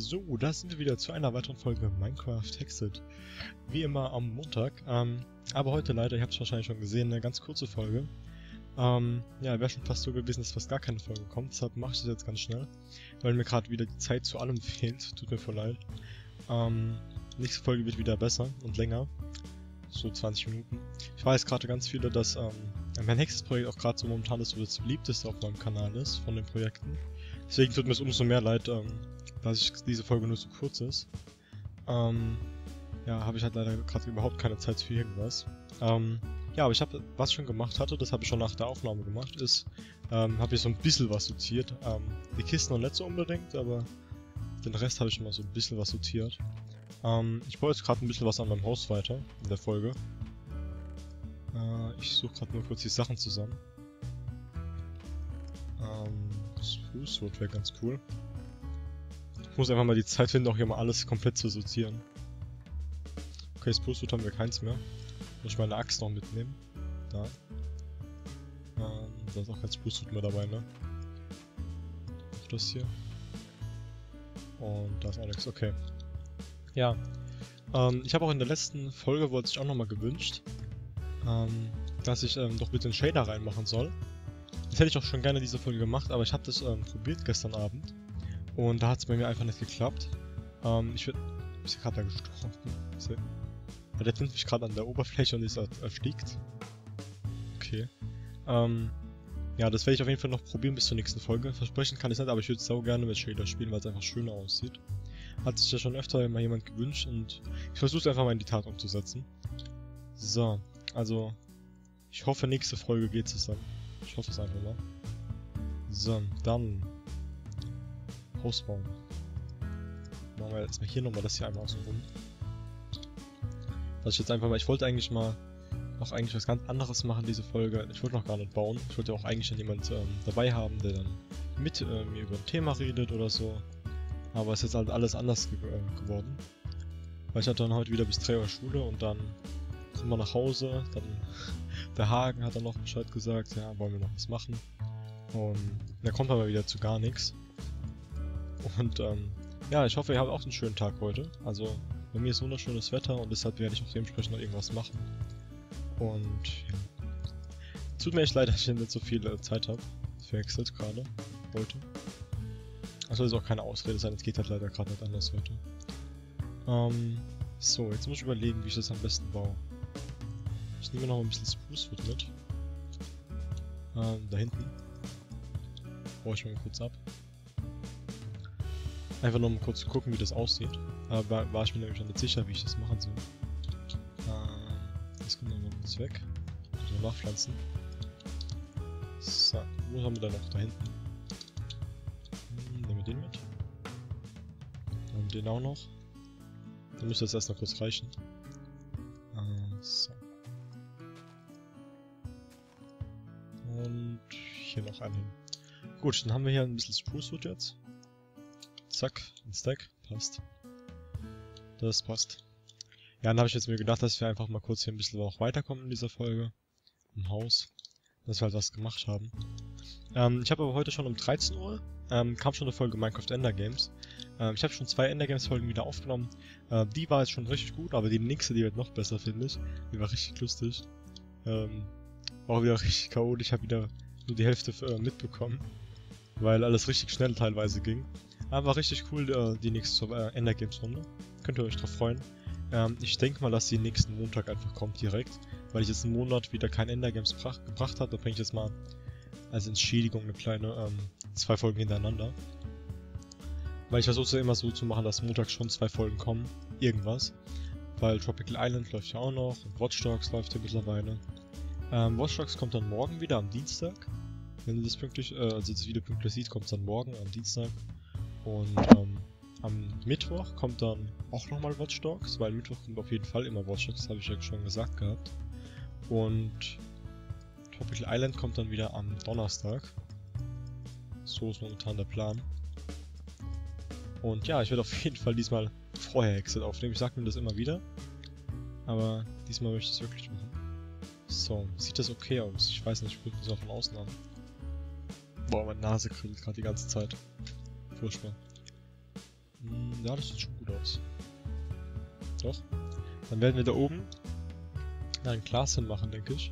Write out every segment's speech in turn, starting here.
So, da sind wir wieder zu einer weiteren Folge Minecraft Hexed. Wie immer am Montag. Aber heute leider, ihr habt es wahrscheinlich schon gesehen, eine ganz kurze Folge. Ja, wäre schon fast so gewesen, dass fast gar keine Folge kommt. Deshalb mache ich das jetzt ganz schnell, weil mir gerade wieder die Zeit zu allem fehlt. Tut mir voll leid. Nächste Folge wird wieder besser und länger. So 20 Minuten. Ich weiß gerade ganz viele, dass mein Hexed-Projekt auch gerade so momentan das beliebteste auf meinem Kanal ist, von den Projekten. Deswegen tut mir es umso mehr leid, dass diese Folge nur so kurz ist. Ja, habe ich halt leider gerade überhaupt keine Zeit für irgendwas. Ja, aber ich habe, was ich schon gemacht hatte, das habe ich schon nach der Aufnahme gemacht, ist, habe ich so ein bisschen was sortiert. Die Kisten noch nicht so unbedingt, aber den Rest habe ich schon mal so ein bisschen was sortiert. Ich baue jetzt gerade ein bisschen was an meinem Haus weiter, in der Folge. Ich suche gerade nur kurz die Sachen zusammen. Spruce Wood wäre ganz cool. Ich muss einfach mal die Zeit finden, auch hier mal alles komplett zu sortieren. Okay, Spruce Wood haben wir keins mehr. Muss ich meine Axt noch mitnehmen. Da. Da ist auch kein Spruce Wood mehr dabei, ne? Auch das hier. Und da ist auch nichts, okay. Ja. Ich habe auch in der letzten Folge, wurde sich auch nochmal gewünscht, dass ich doch bitte einen Shader reinmachen soll. Das hätte ich auch schon gerne diese Folge gemacht, aber ich habe das probiert gestern Abend. Und da hat es bei mir einfach nicht geklappt. Ich bin gerade da gestorben. Der nimmt mich gerade an der Oberfläche und ist erstickt. Okay. Ja, das werde ich auf jeden Fall noch probieren bis zur nächsten Folge. Versprechen kann ich nicht, aber ich würde sau gerne mit Shader spielen, weil es einfach schöner aussieht. Hat sich ja schon öfter mal jemand gewünscht und ich versuche es einfach mal in die Tat umzusetzen. So, also ich hoffe nächste Folge geht es dann. Ich hoffe es einfach mal. So, dann Haus bauen. Machen wir jetzt mal hier nochmal das hier einmal außen rum. Dass ich jetzt einfach mal, ich wollte eigentlich mal noch was ganz anderes machen diese Folge. Ich wollte noch gar nicht bauen. Ich wollte auch eigentlich schon jemand dabei haben, der dann mit mir über ein Thema redet oder so. Aber es ist jetzt halt alles anders geworden. Weil ich hatte dann heute wieder bis 3 Uhr Schule und dann sind wir nach Hause. Dann der Hagen hat dann noch Bescheid gesagt, ja, wollen wir noch was machen. Und da kommt aber wieder zu gar nichts. Und ja, ich hoffe, ihr habt auch einen schönen Tag heute. Also bei mir ist wunderschönes Wetter und deshalb werde ich auch dementsprechend noch irgendwas machen. Und ja. Tut mir echt leid, dass ich nicht so viel Zeit habe. Für Hexed gerade. Heute. Also ist auch keine Ausrede sein, es geht halt leider gerade nicht anders heute. So, jetzt muss ich überlegen, wie ich das am besten baue. Ich nehme noch ein bisschen Spruce Wood mit. Da hinten. Baue ich mal kurz ab. Einfach nur mal kurz gucken, wie das aussieht. Aber war ich mir nämlich noch nicht sicher, wie ich das machen soll. Das kommt noch kurz weg. Also nachpflanzen. So, wo haben wir dann noch da hinten? Nehmen wir den mit. Und den auch noch. Dann müsste das erst noch kurz reichen. So. Und hier noch einen hin. Gut, dann haben wir hier ein bisschen Spruce Wood jetzt. Zack, ein Stack. Passt. Das passt. Ja, dann habe ich jetzt mir gedacht, dass wir einfach mal kurz hier ein bisschen auch weiterkommen in dieser Folge. Im Haus. Dass wir halt was gemacht haben. Ich habe aber heute schon um 13 Uhr, kam schon eine Folge Minecraft Ender Games. Ich habe schon 2 Ender Games Folgen wieder aufgenommen. Die war jetzt schon richtig gut, aber die nächste, die wird noch besser, finde ich. Die war richtig lustig. War auch wieder richtig chaotisch. Ich habe wieder nur die Hälfte mitbekommen. Weil alles richtig schnell teilweise ging. Aber war richtig cool, die nächste Ender Games Runde. Könnt ihr euch drauf freuen. Ich denke mal, dass die nächsten Montag einfach kommt direkt. Weil ich jetzt einen Monat wieder kein Ender Games gebracht habe. Da bringe ich jetzt mal als Entschädigung eine kleine 2 Folgen hintereinander. Weil ich versuche es ja immer so zu machen, dass montags schon 2 Folgen kommen. Irgendwas. Weil Tropical Island läuft ja auch noch. Und Watch Dogs läuft ja mittlerweile. Watch Dogs kommt dann morgen wieder am Dienstag. Wenn ihr das pünktlich, also das Video pünktlich sieht, kommt es dann morgen am Dienstag. Und am Mittwoch kommt dann auch nochmal Watch Dogs, weil Mittwoch kommt auf jeden Fall immer Watch Dogs, das habe ich ja schon gesagt gehabt. Und Tropical Island kommt dann wieder am Donnerstag. So ist momentan der Plan. Und ja, ich werde auf jeden Fall diesmal vorher Hexed aufnehmen. Ich sage mir das immer wieder. Aber diesmal möchte ich es wirklich machen. So, sieht das okay aus? Ich weiß nicht, ich gucke das auch von außen an. Boah, meine Nase kribbelt gerade die ganze Zeit. Furchtbar. Ja, das sieht schon gut aus. Doch. Dann werden wir da oben ein Glas hinmachen, denke ich.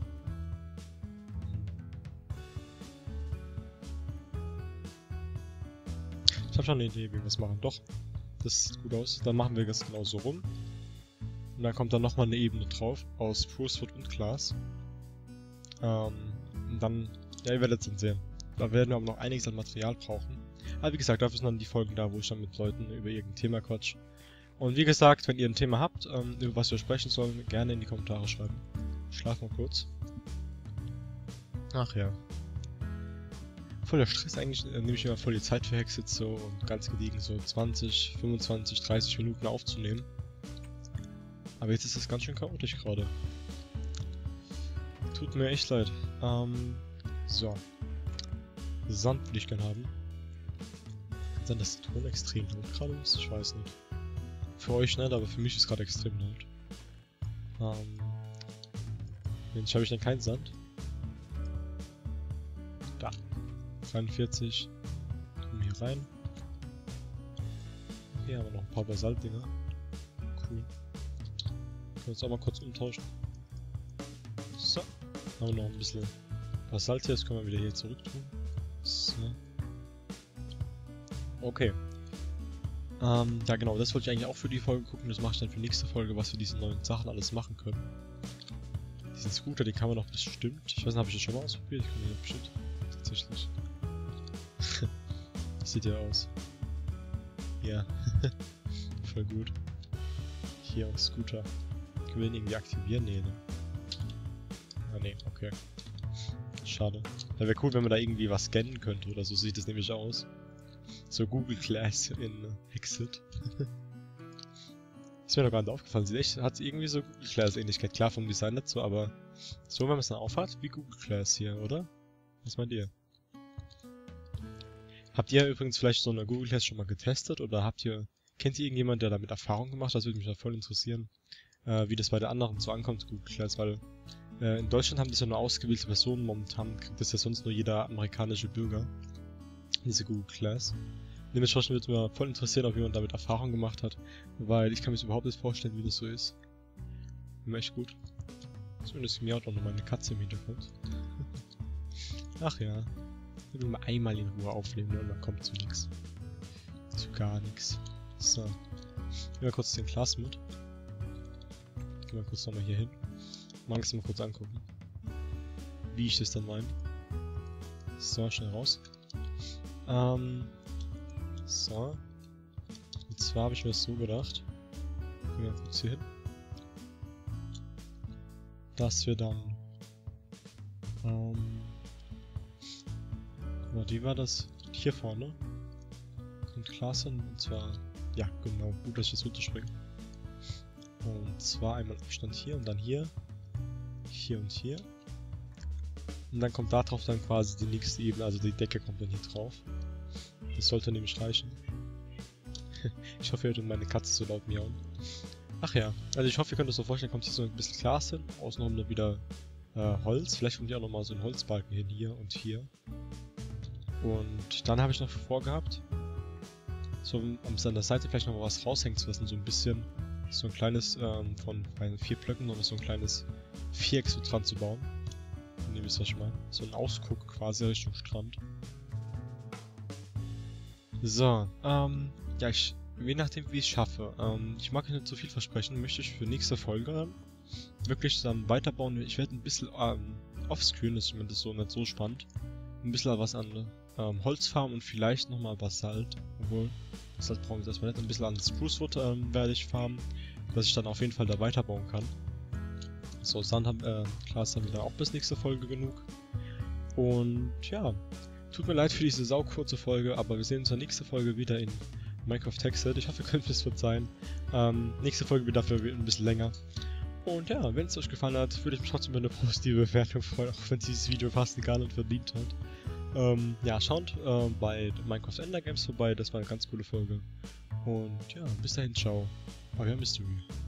Ich habe schon eine Idee, wie wir das machen. Doch. Das sieht gut aus. Dann machen wir das genau so rum. Und dann kommt dann nochmal eine Ebene drauf aus Sprucewood und Glas. Und dann, ja, ihr werdet es dann sehen. Da werden wir aber noch einiges an Material brauchen. Aber wie gesagt, dafür sind dann die Folgen da, wo ich dann mit Leuten über irgendein Thema quatsch. Und wie gesagt, wenn ihr ein Thema habt, über was wir sprechen sollen, gerne in die Kommentare schreiben. Ich schlaf mal kurz. Ach ja. Voll der Stress eigentlich, nehme ich mir voll die Zeit für Hexit so und ganz gediegen so 20, 25, 30 Minuten aufzunehmen. Aber jetzt ist das ganz schön chaotisch gerade. Tut mir echt leid. So. Sand würde ich gerne haben. Kann sein, dass der Ton extrem laut gerade ist? Ich weiß nicht. Für euch nicht, aber für mich ist gerade extrem laut. Jetzt habe ich dann keinen Sand. Da. 43. Tun wir hier rein. Hier haben wir noch ein paar Basaltdinger. Cool. Können wir uns auch mal kurz umtauschen. So. Haben wir noch ein bisschen Basalt hier, das können wir wieder hier zurück tun. So. Okay. Ja genau, das wollte ich eigentlich auch für die Folge gucken, das mache ich dann für die nächste Folge, was wir diese neuen Sachen alles machen können. Diesen Scooter, den kann man noch bestimmt, ich weiß nicht, habe ich das schon mal ausprobiert? Ich kann den bestimmt, tatsächlich. Wie sieht der aus? Ja, voll gut. Hier, Scooter. Können wir den irgendwie aktivieren? Nee, ne? Ah ne, okay. Schade. Da wäre cool, wenn man da irgendwie was scannen könnte oder so sieht es nämlich aus. So Google Glass in Hexit. Ist mir noch gar nicht aufgefallen. Sieht echt, hat irgendwie so Google Glass Ähnlichkeit. Klar vom Design nicht so, aber so, wenn man es dann aufhat, wie Google Glass hier, oder? Was meint ihr? Habt ihr übrigens vielleicht so eine Google Glass schon mal getestet oder kennt ihr irgendjemanden, der damit Erfahrung gemacht hat? Das würde mich da voll interessieren, wie das bei der anderen so ankommt, Google Glass, weil in Deutschland haben das ja nur ausgewählte Personen, momentan kriegt das ja sonst nur jeder amerikanische Bürger, diese Google Glass. Dementsprechend würde es mir voll interessieren, ob jemand damit Erfahrung gemacht hat, weil ich kann mir überhaupt nicht vorstellen, wie das so ist. Wäre echt gut. Zumindest miaut auch noch meine Katze im Hintergrund. Ach ja. Ich will mal einmal in Ruhe aufnehmen und dann kommt zu nichts. Zu gar nichts. So. Nehmen wir kurz den Glas mit. Gehen wir kurz nochmal hier hin. Mag es mal kurz angucken. Wie ich das dann meine. So, schnell raus. So. Und zwar habe ich mir das so gedacht. Gehen wir kurz hier hin. Dass wir dann. Guck mal, wie war das? Hier vorne. Kommt Glas hin. Und zwar. Ja, genau. Gut, dass ich das runterspringe. Und zwar einmal Abstand hier und dann hier. Hier und hier. Und dann kommt da drauf dann quasi die nächste Ebene, also die Decke kommt dann hier drauf. Das sollte nämlich reichen. Ich hoffe, ihr hört meine Katze so laut miauen. Ach ja, also ich hoffe, ihr könnt euch so vorstellen, kommt hier so ein bisschen Glas hin, außenrum dann wieder Holz. Vielleicht kommt hier auch nochmal so ein Holzbalken hin, hier und hier. Und dann habe ich noch vorgehabt, so an der Seite vielleicht noch was raushängen zu lassen, so ein bisschen, so ein kleines, von 4 Blöcken noch so ein kleines Viereck so dran zu bauen. Wenn ihr wisst, was ich meine. So ein Ausguck quasi Richtung Strand. So, ja, je nachdem wie ich es schaffe. Ich mag nicht zu viel versprechen, möchte ich für nächste Folge wirklich dann weiterbauen. Ich werde ein bisschen offscreen, das ist mir das so nicht so spannend. Ein bisschen was an Holzfarm und vielleicht nochmal Basalt. Obwohl, Basalt brauchen wir erstmal nicht. Ein bisschen an Sprucewood werde ich farmen, dass ich dann auf jeden Fall da weiterbauen kann. So, Sand Glas haben wir dann auch bis nächste Folge genug. Und ja, tut mir leid für diese saukurze Folge, aber wir sehen uns in der nächsten Folge wieder in Minecraft Hexit. Ich hoffe, ihr könnt es verzeihen. Nächste Folge wird dafür ein bisschen länger. Und ja, wenn es euch gefallen hat, würde ich mich trotzdem über eine positive Bewertung freuen, auch wenn dieses Video fast gar nicht verdient hat. Ja, schaut bei Minecraft Ender Games vorbei, das war eine ganz coole Folge. Und ja, bis dahin, ciao. Euer Mystery.